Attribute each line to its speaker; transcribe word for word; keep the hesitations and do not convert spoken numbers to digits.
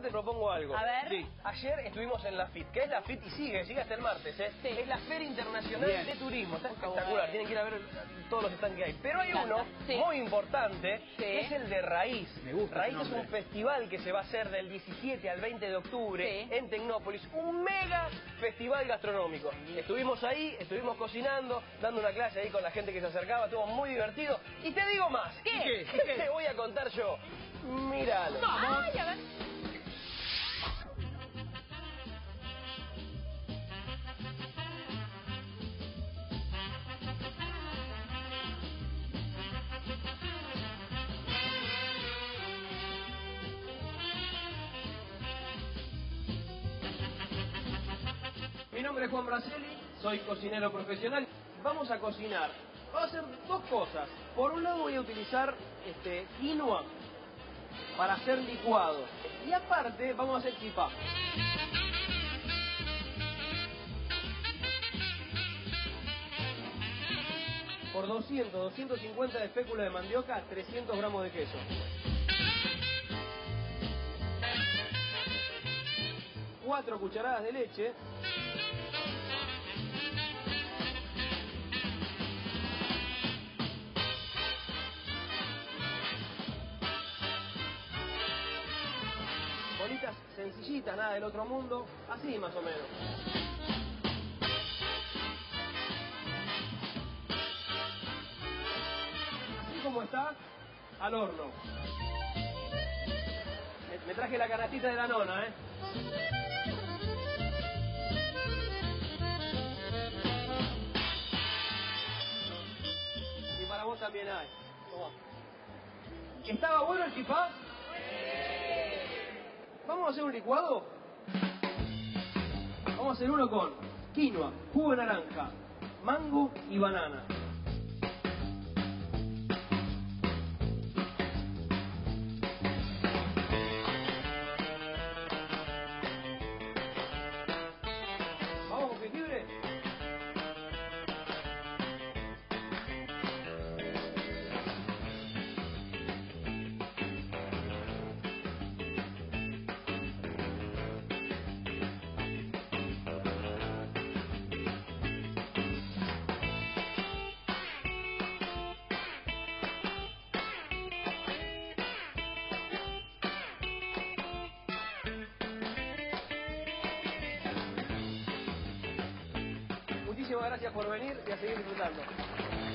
Speaker 1: te propongo algo.
Speaker 2: A ver.
Speaker 1: Sí. Ayer estuvimos en la FIT, que es la FIT y sigue, sigue hasta el martes, ¿eh?
Speaker 2: Sí.
Speaker 1: Es la Feria Internacional
Speaker 3: Bien.
Speaker 1: de Turismo. Está
Speaker 2: Qué
Speaker 1: espectacular,
Speaker 2: bueno.
Speaker 1: tienen que ir a ver todos los stands que hay. Pero hay
Speaker 2: Me encanta.
Speaker 1: uno
Speaker 2: Sí.
Speaker 1: muy importante,
Speaker 2: Sí.
Speaker 1: que es el de Raíz.
Speaker 3: Me gusta
Speaker 1: Raíz
Speaker 3: ese
Speaker 1: es
Speaker 3: nombre.
Speaker 1: un festival que se va a hacer del diecisiete al veinte de octubre
Speaker 2: Sí.
Speaker 1: en Tecnópolis. Un mega festival gastronómico. Estuvimos ahí, estuvimos cocinando, dando una clase ahí con la gente que se acercaba. Estuvo muy divertido. Y te digo más.
Speaker 2: ¿Qué?
Speaker 3: ¿Qué?
Speaker 1: ¿Qué te voy a contar yo? Míralo.
Speaker 2: Ay, a ver.
Speaker 1: Mi nombre es Juan Braceli, soy cocinero profesional. Vamos a cocinar. Vamos a hacer dos cosas. Por un lado voy a utilizar este quinoa para hacer licuado. Y aparte vamos a hacer chipá. Por doscientos, doscientos cincuenta de fécula de mandioca, trescientos gramos de queso. Cuatro cucharadas de leche. Bolitas sencillitas, nada del otro mundo, así más o menos. Así como está, al horno. Me, me traje la canastita de la nona, ¿eh? Y para vos también hay. Tomá. ¿Estaba bueno el chipá? ¿Vamos a hacer un licuado? Vamos a hacer uno con quinoa, jugo de naranja, mango y banana. ¿Vamos con jengibre? Muchísimas gracias por venir y a seguir disfrutando.